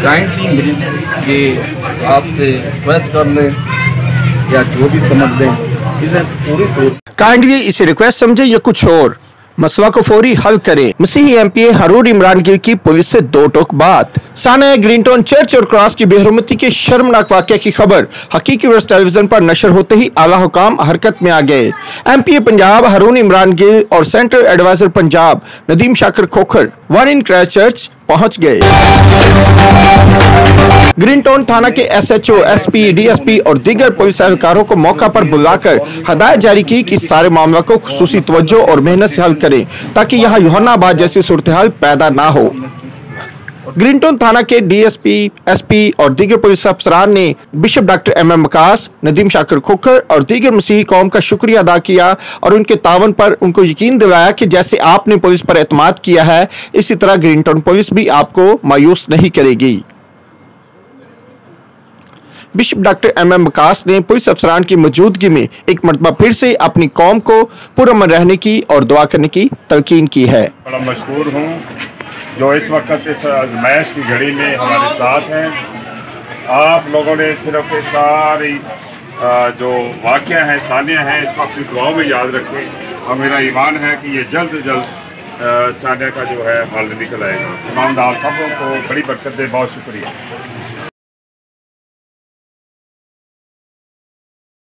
Kindly ये आपसे request कर लें या जो भी समझ लें, इसे पूरी तौर काइंडली इसे रिक्वेस्ट समझे या कुछ और, मसला को फौरी हल करें। मसीही एमपी हारून इमरान गिल की पुलिस से दो टोक बात। साना ग्रीनटाउन चर्च और क्रॉस की बेहरमती के शर्मनाक वाकये की खबर हकीकी वर्स टेलीविजन पर नशर होते ही आला हुकाम हरकत में आ गए। एमपी पंजाब हारून इमरान गिल और सेंट्रल एडवाइजर पंजाब नदीम शाकिर खोखर वन इन क्राइस्ट चर्च पहुंच गए। ग्रीनटाउन थाना के एसएचओ, एसपी, डीएसपी और दीगर पुलिस अधिकारियों को मौका पर बुलाकर हदायत जारी की कि सारे मामला को खुसूसी तवज्जो और मेहनत से हल करें ताकि यहाँ योहानाबाद जैसी सूरत-ए-हाल पैदा ना हो। ग्रीनटाउन थाना के डीएसपी, एसपी और दीगर पुलिस अफसरान ने bishop doctor MM Waqas, Nadeem Shakir Khokhar और दीगर मसीही कौम का शुक्रिया अदा किया और उनके तावन पर उनको यकीन दिलाया कि जैसे आपने पुलिस पर एतमाद किया है, इसी तरह ग्रीनटाउन पुलिस भी आपको मायूस नहीं करेगी। बिशप डॉक्टर एमएम वकास ने पुलिस अफसरान की मौजूदगी में एक मरतबा फिर से अपनी कौम को पुरअमन रहने की और दुआ करने की तलकीन की है। बड़ा मशहूर हूँ जो इस वक्त इस आजमाइश की घड़ी में हमारे साथ हैं। आप लोगों ने सिर्फ सारी जो वाक़या हैं, सानिया हैं, इसको अपनी दुआओं में याद रखें और मेरा ईमान है कि ये जल्द से जल्द सानिया का जो है हल निकल आएगा। इमाम दाल साहब को बड़ी बरकत दे। बहुत शुक्रिया।